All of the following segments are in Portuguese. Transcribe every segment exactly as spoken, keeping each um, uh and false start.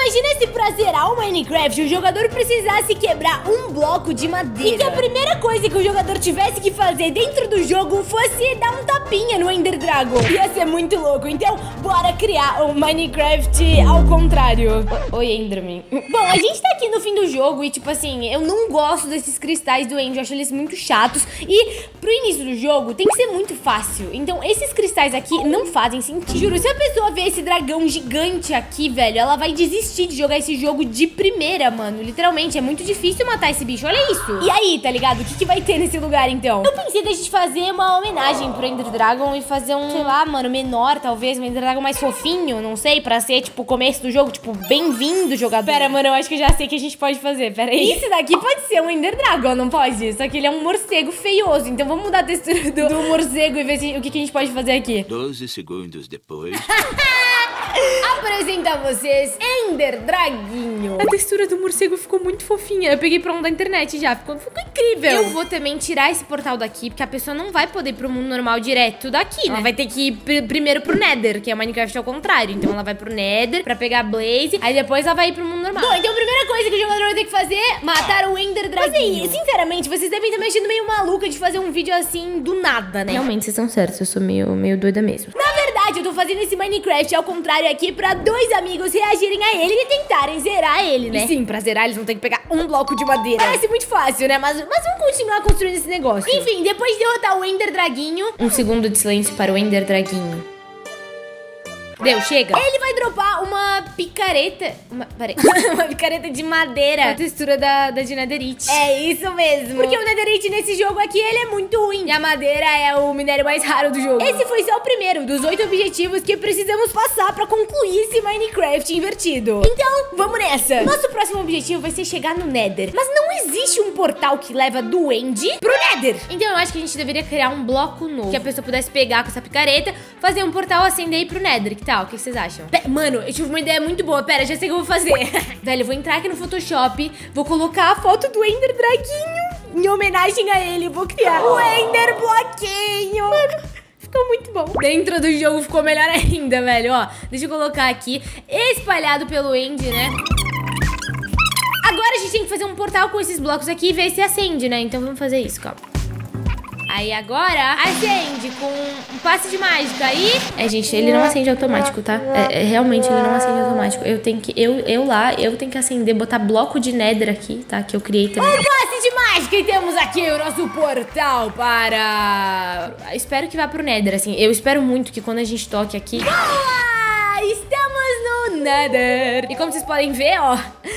imagina se pra zerar o Minecraft o jogador precisasse quebrar um bloco de madeira. E que a primeira coisa que o jogador tivesse que fazer dentro do jogo fosse dar um tapinha no Ender Dragon. Ia ser muito louco. Então, bora criar o Minecraft ao contrário. O Oi, Enderman. Bom, a gente tá aqui no fim do jogo e, tipo assim, eu não gosto desses cristais do Ender. Eu acho eles muito chatos. E pro início do jogo tem que ser muito fácil. Então, esses cristais aqui não fazem sentido. Juro, se a pessoa ver esse dragão gigante aqui, velho, ela vai desistir de jogar esse jogo de primeira, mano. Literalmente, é muito difícil matar esse bicho. Olha isso. E aí, tá ligado? O que, que vai ter nesse lugar, então? Eu pensei da gente fazer uma homenagem pro Ender Dragon e fazer um, sei lá, mano, menor, talvez. Um Ender Dragon mais fofinho, não sei. Pra ser, tipo, o começo do jogo. Tipo, bem-vindo, jogador. Pera, mano, eu acho que eu já sei o que a gente pode fazer. Pera aí. Esse daqui pode ser um Ender Dragon, não pode? Só que ele é um morcego feioso. Então vamos mudar a textura do, do morcego e ver se, o que, que a gente pode fazer aqui. doze segundos depois. Apresento a vocês Ender Draguinho. A textura do morcego ficou muito fofinha. Eu peguei pra um da internet já, ficou, ficou incrível. Eu vou também tirar esse portal daqui, porque a pessoa não vai poder ir pro mundo normal direto daqui, né? Ela vai ter que ir pr primeiro pro Nether, que é o Minecraft ao contrário. Então ela vai pro Nether pra pegar a Blaze, aí depois ela vai ir pro mundo normal. Bom, então a primeira coisa que o jogador vai ter que fazer é matar o Ender Draguinho. Mas aí, sinceramente, vocês devem estar me achando meio maluca de fazer um vídeo assim do nada, né? Realmente, vocês estão certos, eu sou meio, meio doida mesmo. Na verdade, eu tô fazendo esse Minecraft ao contrário aqui pra dois amigos reagirem a ele e tentarem zerar ele, né? E sim, pra zerar eles vão ter que pegar um bloco de madeira. Parece muito fácil, né? Mas, mas vamos continuar construindo esse negócio. Enfim, depois de derrotar o Ender Draguinho... Um segundo de silêncio para o Ender Draguinho. Deu, chega. Ele vai dropar uma picareta. Uma, peraí. Uma picareta de madeira. A textura da, da de netherite. É isso mesmo. Porque o netherite nesse jogo aqui, ele é muito ruim. E a madeira é o minério mais raro do jogo. Esse foi só o primeiro dos oito objetivos que precisamos passar pra concluir esse Minecraft invertido. Então, vamos nessa. Nosso próximo objetivo vai ser chegar no Nether. Mas não existe um portal que leva do End pro Nether. Então eu acho que a gente deveria criar um bloco novo. Que a pessoa pudesse pegar com essa picareta, fazer um portal, acender e ir pro Nether. Que tal? O que vocês acham? Pe Mano, eu tive uma ideia muito boa. Pera, já sei o que eu vou fazer. Velho, eu vou entrar aqui no Photoshop, vou colocar a foto do Ender Draguinho em homenagem a ele. Vou criar o Ender Bloquinho. Mano, ficou muito bom. Dentro do jogo ficou melhor ainda, velho. Ó, deixa eu colocar aqui, espalhado pelo End, né? Agora a gente tem que fazer um portal com esses blocos aqui e ver se acende, né? Então vamos fazer isso, calma. Aí agora acende com um passe de mágica. Aí... É, gente, ele não acende automático, tá? É, é, realmente ele não acende automático. Eu tenho que... Eu, eu lá, eu tenho que acender, botar bloco de Nether aqui, tá? Que eu criei também. Um passe de mágica e temos aqui o nosso portal para... Espero que vá pro Nether, assim. Eu espero muito que quando a gente toque aqui... Boa! Estamos no Nether. E como vocês podem ver, ó,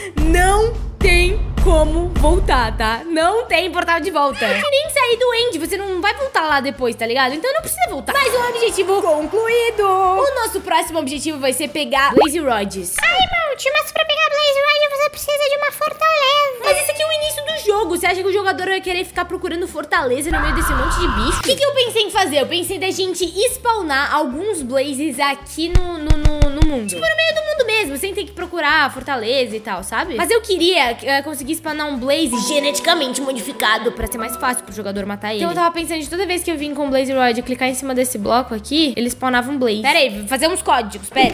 não tem como voltar, tá? Não tem portal de volta. Nem sair do End, você não vai voltar lá depois, tá ligado? Então não precisa voltar. Mais um objetivo concluído. O nosso próximo objetivo vai ser pegar Blaze Rods. Ai, Monty, mas pra pegar Blaze Rods você precisa de uma fortaleza. Mas esse aqui é o início do jogo. Você acha que o jogador vai querer ficar procurando fortaleza no meio desse monte de bicho? O que, que eu pensei em fazer? Eu pensei da gente spawnar alguns Blazes aqui no, no, no, no mundo. Tipo, no meio do mundo mesmo, sem ter que procurar fortaleza e tal, sabe? Mas eu queria uh, conseguir spawnar um Blaze geneticamente modificado pra ser mais fácil pro jogador matar ele. Então eu tava pensando de toda vez que eu vim com o Blaze Rod clicar em cima desse bloco aqui, ele spawnava um Blaze. Pera aí, vou fazer uns códigos, pera.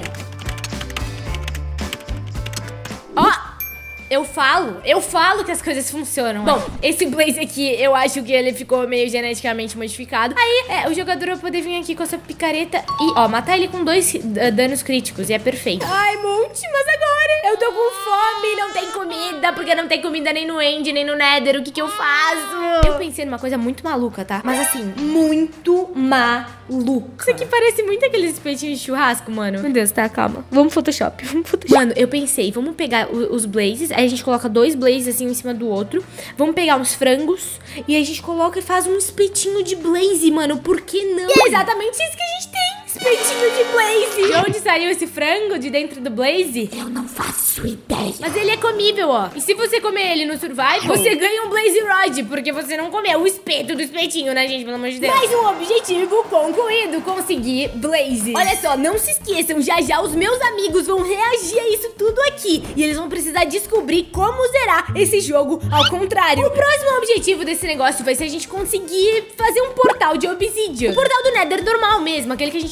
Ó! Eu falo, eu falo que as coisas funcionam. Bom, esse Blaze aqui, eu acho que ele ficou meio geneticamente modificado. Aí, é, o jogador vai poder vir aqui com a sua picareta e, ó, matar ele com dois uh, danos críticos. E é perfeito. Ai, Monty, mas agora eu tô com fome, não tem comida, porque não tem comida nem no End, nem no Nether. O que que eu faço? Eu pensei numa coisa muito maluca, tá? Mas assim, muito maluca. Isso aqui parece muito aqueles espetinhos de churrasco, mano. Meu Deus, tá, calma. Vamos Photoshop, vamos Photoshop. Mano, eu pensei, vamos pegar o, os Blazes. Aí a gente coloca dois Blazes assim em cima do outro. Vamos pegar uns frangos e aí a gente coloca e faz um espetinho de Blaze, mano. Por que não? E é exatamente isso que a gente tem. Espetinho de Blaze. De onde saiu esse frango? De dentro do Blaze? Eu não faço ideia. Mas ele é comível, ó. E se você comer ele no Survival, você ganha um Blaze Rod, porque você não comeu o espeto do espetinho, né, gente? Pelo amor de Deus. Mais um objetivo concluído. Conseguir Blaze. Olha só, não se esqueçam. Já já os meus amigos vão reagir a isso tudo aqui. E eles vão precisar descobrir como zerar esse jogo ao contrário. O próximo objetivo desse negócio vai ser a gente conseguir fazer um portal de obsidian. O portal do Nether normal mesmo, aquele que a gente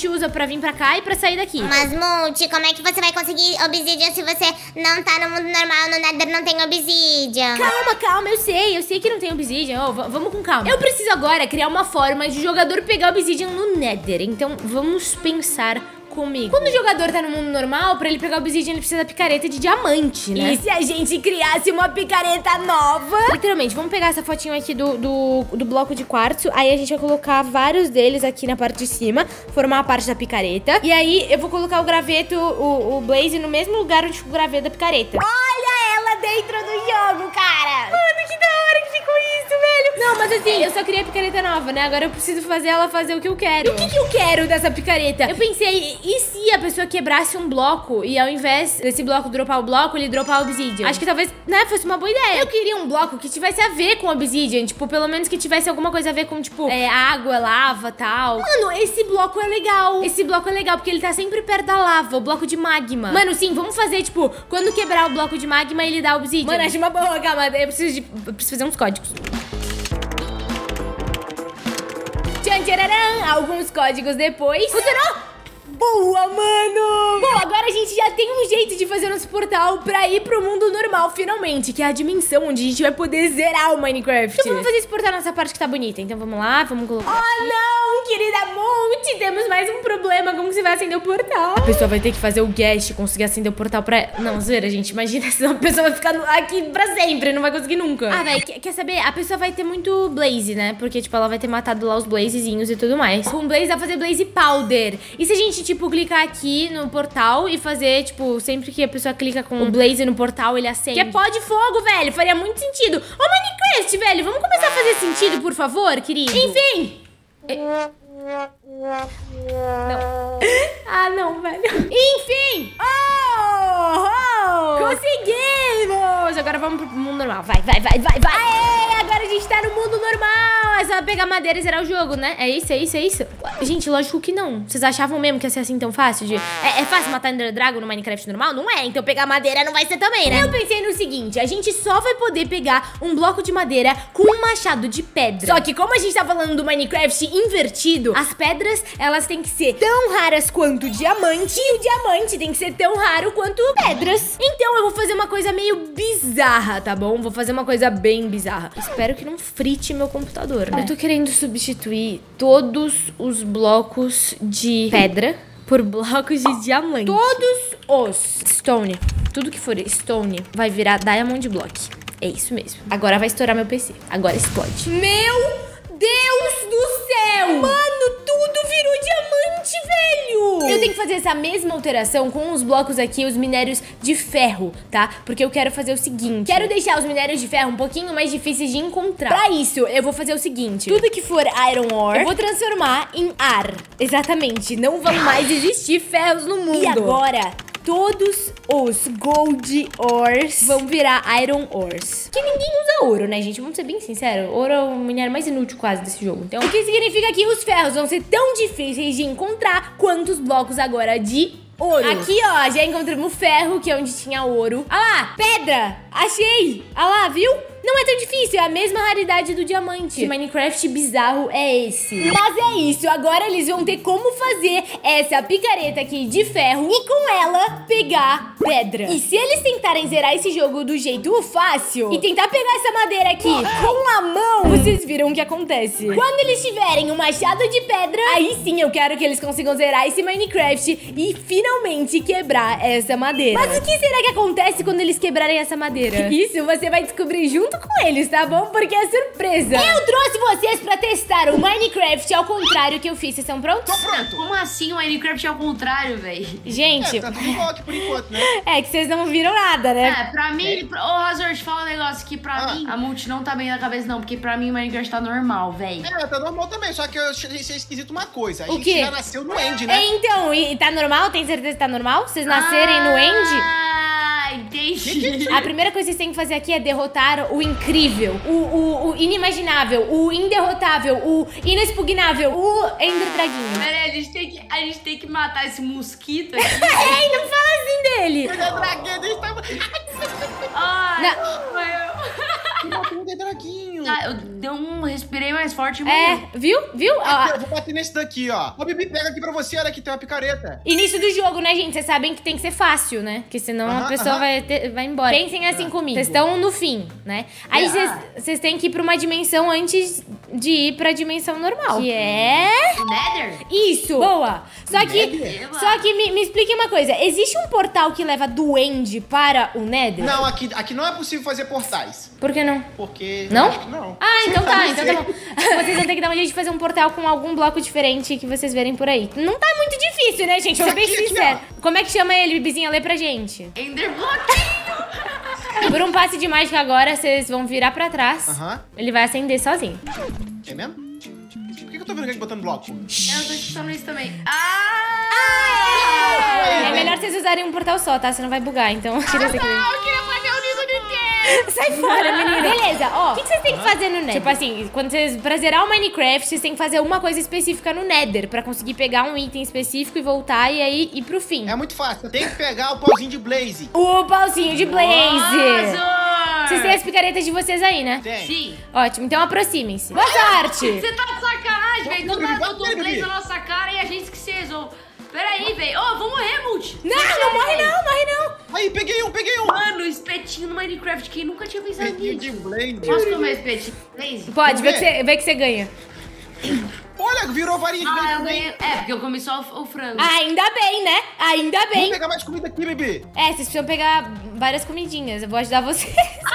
usa pra vir pra cá e pra sair daqui. Mas, Multi, como é que você vai conseguir obsidian se você não tá no mundo normal? No Nether não tem obsidian. Calma, calma, eu sei, eu sei que não tem obsidian. Oh, vamos com calma. Eu preciso agora criar uma forma de o jogador pegar obsidian no Nether. Então, vamos pensar comigo. Quando o jogador tá no mundo normal, pra ele pegar obsidian, ele precisa da picareta de diamante, né? E se a gente criasse uma picareta nova? Literalmente, vamos pegar essa fotinho aqui do, do, do bloco de quartzo. Aí a gente vai colocar vários deles aqui na parte de cima, formar a parte da picareta. E aí eu vou colocar o graveto, o, o Blaze, no mesmo lugar onde fica o graveto da picareta. Olha ela dentro do jogo, cara! Mano, que da hora que ficou isso, velho! Não, mas assim, eu só queria a picareta nova, né? Agora eu preciso fazer ela fazer o que eu quero. E o que, que eu quero dessa picareta? Eu pensei, e se a pessoa quebrasse um bloco e ao invés desse bloco dropar o bloco, ele dropar o obsidian? Acho que talvez, né, fosse uma boa ideia. Eu queria um bloco que tivesse a ver com obsidian, tipo, pelo menos que tivesse alguma coisa a ver com, tipo, é, água, lava, tal. Mano, esse bloco é legal. Esse bloco é legal, porque ele tá sempre perto da lava, o bloco de magma. Mano, sim, vamos fazer, tipo, quando quebrar o bloco de magma, ele dá obsidian. Mano, acho uma boa, calma, eu preciso, de, eu preciso fazer uns códigos. Tchan, tchararam, alguns códigos depois. Funcionou! Boa, mano! Bom, agora a gente já tem um jeito de fazer nosso portal pra ir pro mundo normal, finalmente, que é a dimensão onde a gente vai poder zerar o Minecraft. Então vamos fazer esse portal nessa parte que tá bonita. Então vamos lá, vamos colocar... Oh, não, querida Multi! Temos mais um problema. Como que você vai acender o portal? A pessoa vai ter que fazer o guest, conseguir acender o portal pra... Não, zoeira, gente. Imagina, senão a pessoa vai ficar aqui pra sempre, não vai conseguir nunca. Ah, velho, quer saber? A pessoa vai ter muito blaze, né? Porque, tipo, ela vai ter matado lá os blazezinhos e tudo mais. Com blaze dá pra fazer blaze powder. E se a gente, tipo, clicar aqui no portal e fazer, tipo, sempre que a pessoa clica com o blaze no portal, ele acende. Que é pó de fogo, velho. Faria muito sentido. Ô, Minecraft, velho, vamos começar a fazer sentido, por favor, querido? Enfim. Não. Ah, não, velho. Enfim. Oh, oh. Conseguimos. Agora vamos pro mundo normal. Vai, vai, vai, vai, vai. Aê, agora a gente tá no mundo normal. É só pegar madeira e zerar o jogo, né? É isso, é isso, é isso. Gente, lógico que não. Vocês achavam mesmo que ia ser assim tão fácil? De... É, é fácil matar Ender Dragon no Minecraft normal? Não é. Então pegar madeira não vai ser também, né? Eu pensei no seguinte. A gente só vai poder pegar um bloco de madeira com um machado de pedra. Só que como a gente tá falando do Minecraft invertido, as pedras, elas têm que ser tão raras quanto o diamante, e o diamante tem que ser tão raro quanto pedras. Então eu vou fazer uma coisa meio bizarra, tá bom? Vou fazer uma coisa bem bizarra. Espero que não frite meu computador, né? Eu tô querendo substituir todos os blocos de pedra por blocos de diamante. Todos os stone, tudo que for stone vai virar diamond block. É isso mesmo. Agora vai estourar meu P C. Agora explode. Meu Deus do céu! Mano, tudo virou diamante, velho! Eu tenho que fazer essa mesma alteração com os blocos aqui, os minérios de ferro, tá? Porque eu quero fazer o seguinte. Quero deixar os minérios de ferro um pouquinho mais difíceis de encontrar. Pra isso, eu vou fazer o seguinte. Tudo que for iron ore, eu vou transformar em ar. Exatamente. Não vão mais existir ferros no mundo. E agora... todos os gold ores vão virar iron ores. Que ninguém usa ouro, né, gente? Vamos ser bem sinceros. Ouro é o minério mais inútil quase desse jogo. Então, o que significa que os ferros vão ser tão difíceis de encontrar quanto os blocos agora de ouro. Aqui, ó, já encontramos ferro, que é onde tinha ouro. Ah lá, pedra! Achei! Ah lá, viu? Não é tão difícil, é a mesma raridade do diamante. Que Minecraft bizarro é esse. Mas é isso, agora eles vão ter como fazer essa picareta aqui de ferro e com ela pegar pedra. E se eles tentarem zerar esse jogo do jeito fácil e tentar pegar essa madeira aqui com a mão, vocês viram o que acontece. Quando eles tiverem um machado de pedra, aí sim eu quero que eles consigam zerar esse Minecraft e finalmente quebrar essa madeira. Mas o que será que acontece quando eles quebrarem essa madeira? Isso você vai descobrir junto com eles, tá bom? Porque é surpresa. Eu trouxe vocês pra testar o Minecraft ao contrário que eu fiz. Vocês estão prontos? Tô pronto. Como assim o Minecraft ao contrário, velho? Gente... É, tá tudo igual aqui por enquanto, né? É que vocês não viram nada, né? É, pra mim... Ô, oh, Hazard, fala um negócio que pra ah. mim... A multi não tá bem na cabeça, não. Porque pra mim o Minecraft tá normal, velho. É, tá normal também. Só que eu achei esquisito uma coisa. A o gente quê? já nasceu no End, né? É, então, e tá normal? Tem certeza que tá normal? Vocês nascerem ah. no End? Ah, entendi. A primeira coisa que vocês têm que fazer aqui é derrotar o incrível, o, o, o inimaginável, o inderrotável, o inexpugnável, o Ender Draguinho. Pera aí, a gente tem que, a gente tem que matar esse mosquito aqui. Ei, não fala assim dele. O Ender Draguinho estava... Ai, não. foi eu. Que matou o Ender Draguinho. Ah, eu dei um, respirei mais forte, É, mano. viu? Viu? Ó, Eu vou bater nesse daqui, ó. Ô, Bibi, pega aqui pra você, olha aqui, tem uma picareta. início do jogo, né, gente? Vocês sabem que tem que ser fácil, né? Porque senão a Aham, pessoa aham. vai, ter- vai embora. Pensem assim comigo. Vocês estão no fim, né? Aí É. vocês vocês têm que ir pra uma dimensão antes de ir pra dimensão normal. Que é... O Nether? Isso! Boa! Só que, Nether? só que me, me explique uma coisa. Existe um portal que leva do End para o Nether? Não, aqui, aqui não é possível fazer portais. Por que não? Porque... Não? eu acho que não. Ah, então tá, então tá Não bom. sei. Vocês vão ter que dar um jeito de fazer um portal com algum bloco diferente que vocês verem por aí. Não tá muito difícil, né, gente? Vou ser bem Aqui, aqui, sincero. Como é que chama ele, Bibizinha? Lê pra gente. Ender Bloquinho. Por um passe de mágica agora, vocês vão virar pra trás. Aham. Ele vai acender sozinho. É mesmo? Por que que eu tô vendo aqui botando bloco? Eu tô escutando isso também. Ah! É melhor vocês usarem um portal só, tá? Senão vai bugar, então tira esse aqui. Eu queria fazer o nível inteiro. Sai fora, menina. Beleza, ó. O que que vocês têm que fazer no Nether? Tipo assim, quando vocês, pra zerar o Minecraft, vocês têm que fazer uma coisa específica no Nether pra conseguir pegar um item específico e voltar e aí ir pro fim. É muito fácil. Tem que pegar o pauzinho de Blaze. O pauzinho de Blaze. Azor! Vocês têm as picaretas de vocês aí, né? Tem. Sim. Ótimo, então aproximem-se. Boa sorte! Você tá de sacanagem, velho. Do Bibi, nada bate botou nele, o Blaze Bibi. na nossa cara e a gente esqueceu. Pera aí, velho. Ô, vou morrer, Multi. Não, não morre não, morre não. Aí, peguei um, peguei um. Mano, espetinho no Minecraft. Quem nunca tinha pensado Peguei nisso? de Blaze. Posso comer espetinho? Blaze? Pode, vê que, Vamos ver. você, vê que você ganha. Olha, virou varinha de Ah, Blaze eu também. ganhei. É, porque eu comi só o, o frango. Ainda bem, né? Ainda Vamos bem. pegar mais comida aqui, Bibi. É, vocês precisam pegar várias comidinhas. Eu vou ajudar vocês.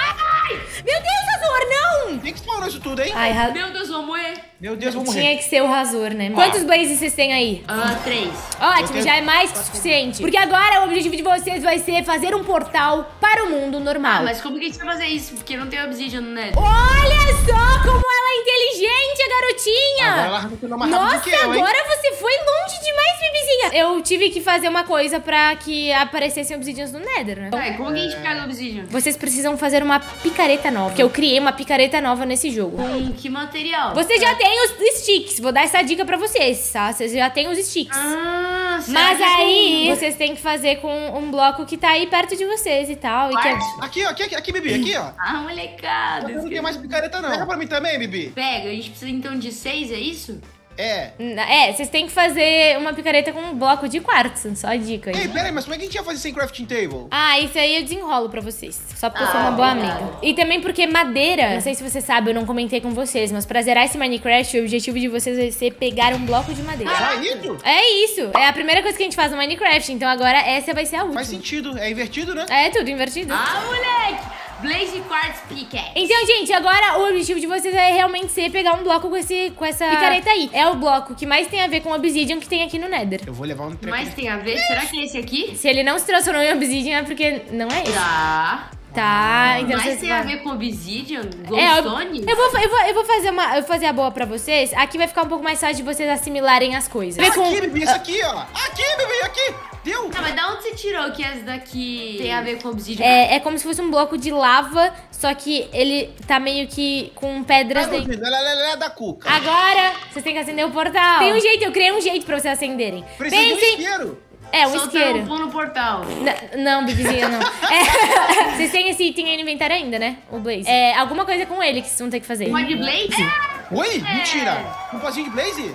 Meu Deus, Azor, não! Quem que spawnou isso tudo, hein? Ai, ra... Meu Deus, vou morrer. Meu Deus, eu vou tinha morrer. que ser o Razor, né? Quantos blazes vocês têm aí? Ah, três. Ótimo, Eu tenho- já é mais que suficiente. Porque agora o objetivo de vocês vai ser fazer um portal para o mundo normal. Ah, mas como que a gente vai fazer isso? Porque não tem obsidian no Nether. Olha só como ela é inteligente, a garotinha! Agora ela arrancou mais rápido Nossa, que eu, hein? agora você foi longe demais, Bibizinha. Eu tive que fazer uma coisa pra que aparecessem obsidians no Nether, né? Vai, como que a gente pega o obsidian? Vocês precisam fazer uma picareta nova. Porque eu criei uma picareta nova nesse jogo. Com que material? Você já tem os sticks. Vou dar essa dica pra vocês, tá? Vocês já têm os sticks. Ah, será Mas que é aí, com- vocês têm que fazer com um bloco que tá aí perto de vocês e tal. E que é... Quartzo? Aqui, ó, aqui, aqui, aqui, Bibi, aqui, ó. Ah, molecada. Eu não tenho mais picareta, não. Pega pra mim também, Bibi. Pega, a gente precisa então de seis, é isso? É. É, vocês têm que fazer uma picareta com um bloco de quartzo. Só a dica aí. Ei, pera aí, mas como é que a gente ia fazer sem crafting table? Ah, isso aí eu desenrolo pra vocês. Só porque eu sou Ah, uma boa obrigada. amiga. E também porque madeira, não sei se você sabe, eu não comentei com vocês, mas pra zerar esse Minecraft, o objetivo de vocês vai ser pegar um bloco de madeira. Só isso? É isso. É a primeira coisa que a gente faz no Minecraft. Então agora essa vai ser a última. Faz sentido. É invertido, né? É tudo invertido. Ah, moleque! Blaze Quartz Pickaxe. Então, gente, agora o objetivo de vocês é realmente ser pegar um bloco com, esse, com essa picareta aí. É o bloco que mais tem a ver com o Obsidian que tem aqui no Nether. Eu vou levar um treco. Mas tem a ver? Será que é esse aqui? Se ele não se transformou em Obsidian é porque não é esse. Tá. Tá, então Mas vocês tem a vão- ver com Obsidian? É, eu, Glowstone? eu, vou, eu, vou, eu vou fazer uma, eu vou fazer a boa pra vocês. Aqui vai ficar um pouco mais fácil de vocês assimilarem as coisas. Vê com- Aqui, Bibi, esse aqui, ó. Aqui, Bibi, aqui. Deu? Tá, mas da onde você tirou que essa daqui tem a ver com Obsidian? É, é como se fosse um bloco de lava, só que ele tá meio que com pedras Ah, dentro. Bibi, ela, ela, ela é da cuca. Agora, vocês têm que acender o portal. Tem um jeito, eu criei um jeito pra vocês acenderem. Precisa de um Pensem... isqueiro. É, um Só isqueiro. tampou no portal. N- não, Bibizinha, não. É, vocês têm esse item aí no inventário ainda, né? O Blaze. É, alguma coisa com ele que vocês vão ter que fazer. Uma de Blaze? Oi? Mentira. Um pozinho de Blaze?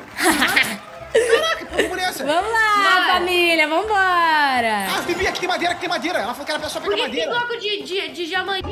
Caraca, vamos nessa. Vamos lá, Vai. família, vambora. Ah, Bibi, aqui tem madeira, aqui tem madeira. Ela falou que era só Por pegar que que tem madeira. bloco de, de, de diamante?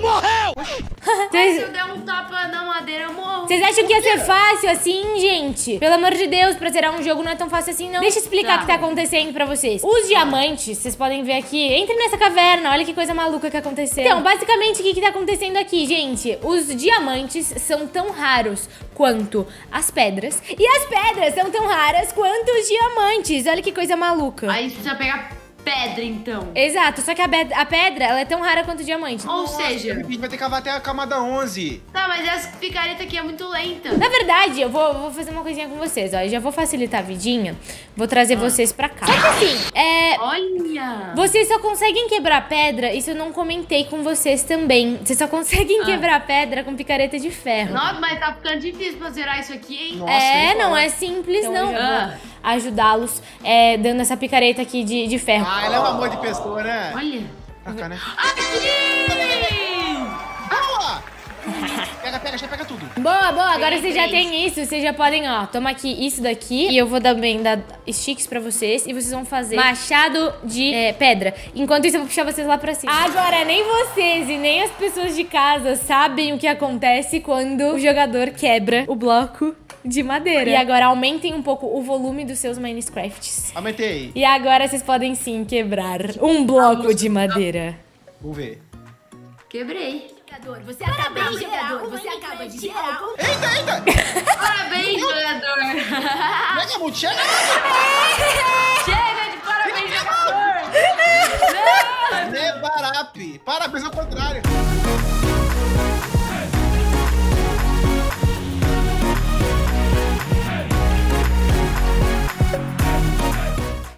Se Vocês eu der um tapa na madeira, eu morro. vocês acham que ia ser fácil assim, gente? Pelo amor de Deus, pra zerar um jogo não é tão fácil assim, não. Deixa eu explicar Tá. o que tá acontecendo pra vocês. Os diamantes, vocês podem ver aqui. Entrem nessa caverna, olha que coisa maluca que aconteceu. Então, basicamente, o que que tá acontecendo aqui, gente? Os diamantes são tão raros quanto as pedras. E as pedras são tão raras quanto os diamantes. Olha que coisa maluca. Aí precisa pegar pedra, então. Exato, só que a, be- a pedra, ela é tão rara quanto o diamante. Ou seja... Bibi, a gente vai ter que cavar até a camada onze. Tá, mas essa picareta aqui é muito lenta. Na verdade, eu vou, vou fazer uma coisinha com vocês, ó. Eu já vou facilitar a vidinha. Vou trazer vocês pra cá. Só que assim, é... Olha! Vocês só conseguem quebrar pedra, isso eu não comentei com vocês também. Vocês só conseguem quebrar pedra com picareta de ferro. Nossa, mas tá ficando difícil pra zerar isso aqui, hein? Nossa, é, nem não fala. é simples, Então, não. eu já Vou ajudá-los é, dando essa picareta aqui de, de ferro. Ah, ela é um amor de pessoa, né? Olha. Pra cá, né? Aqui! Ah, ó. Pega, pega, já pega tudo. Boa, boa. Agora Tem vocês já três. têm isso. Vocês já podem, ó, toma aqui isso daqui. E eu vou também dar sticks pra vocês. E vocês vão fazer machado de é, pedra. Enquanto isso, eu vou puxar vocês lá pra cima. Agora, nem vocês e nem as pessoas de casa sabem o que acontece quando o jogador quebra o bloco de madeira. E agora, aumentem um pouco o volume dos seus Minecrafts. Aumentei. E agora, vocês podem sim quebrar um bloco de madeira. Vamos ver. Quebrei. Você acaba de jogador, você acaba de gerar. Eita, eita. Parabéns, jogador. Chega, Multi, chega. Chega de parabéns, jogador. Nebarap. Parabéns ao contrário.